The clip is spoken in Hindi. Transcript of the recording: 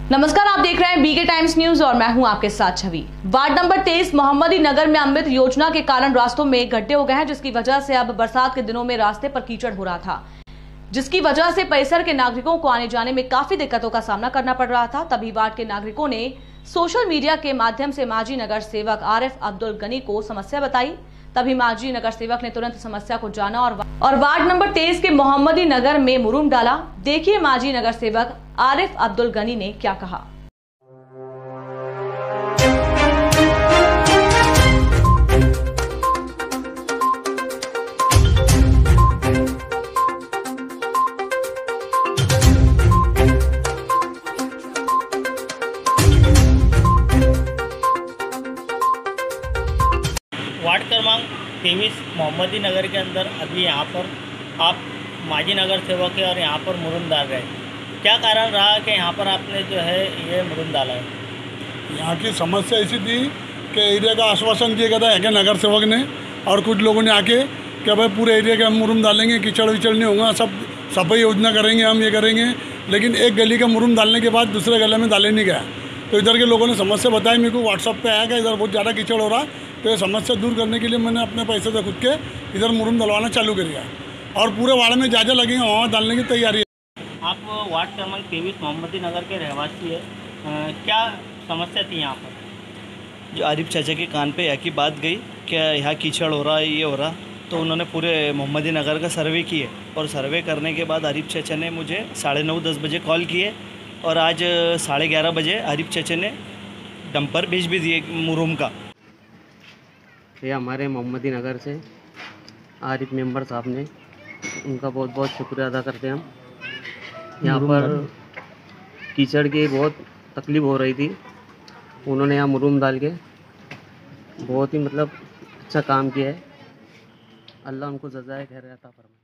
नमस्कार, आप देख रहे हैं बीके टाइम्स न्यूज और मैं हूं आपके साथ छवि। वार्ड नंबर 23 मोहम्मदी नगर में अमृत योजना के कारण रास्तों में गड्ढे हो गए हैं, जिसकी वजह से अब बरसात के दिनों में रास्ते पर कीचड़ हो रहा था, जिसकी वजह से परिसर के नागरिकों को आने जाने में काफी दिक्कतों का सामना करना पड़ रहा था। तभी वार्ड के नागरिकों ने सोशल मीडिया के माध्यम से माजी नगर सेवक आरिफ अब्दुल गनी को समस्या बताई। तभी माजी नगर सेवक ने तुरंत समस्या को जाना और वार्ड नंबर 23 के मोहम्मदी नगर में मुरुम डाला। देखिए माजी नगर सेवक आरिफ अब्दुल गनी ने क्या कहा। वार्ड क्रमांक 23 मोहम्मदी नगर के अंदर अभी यहाँ पर आप माजी नगर सेवक है और यहाँ पर मुरुम डाल रहे हैं। क्या कारण रहा कि यहाँ पर आपने जो है ये मुरुम डाला है? यहाँ की समस्या ऐसी थी कि एरिया का आश्वासन दिया गया था यहाँ के नगर सेवक ने और कुछ लोगों ने आके कि भाई पूरे एरिया के हम मुरुम डालेंगे, कीचड़ विचड़ नहीं होगा, सब सफाई योजना करेंगे, हम ये करेंगे। लेकिन एक गली का मुरुम डालने के बाद दूसरे गले में डाले नहीं गया। तो इधर के लोगों ने समस्या बताई, मेरे को व्हाट्सअप पे आया कि इधर बहुत ज़्यादा कीचड़ हो रहा, तो ये समस्या दूर करने के लिए मैंने अपने पैसे से खुद के इधर मुरुम डलवाना चालू किया और पूरे वार्ड में जहाँ लगेंगे वहाँ डालने की तैयारी है। आप वार्ड क्रमांक 23 मोहम्मदी नगर के रहवासी है, क्या समस्या थी यहाँ पर? जो आरिफ चाचा के कान पे यहाँ की बात गई कि यहाँ कीचड़ हो रहा है, ये हो रहा, तो उन्होंने पूरे मोहम्मदी नगर का सर्वे किए और सर्वे करने के बाद आरिफ चाचा ने मुझे 9:30-10 बजे कॉल किए और आज 11:30 बजे आरिफ चाचा ने डंपर भेज भी दिए मुरुम का। ये हमारे मोहम्मदी नगर से आरिफ मेंबर साहब ने, उनका बहुत बहुत शुक्रिया अदा करते हैं हम। यहाँ पर कीचड़ की बहुत तकलीफ़ हो रही थी, उन्होंने यहाँ मुरुम डाल के बहुत ही अच्छा काम किया है। अल्लाह उनको जज़ाए खैर अता फरमाए।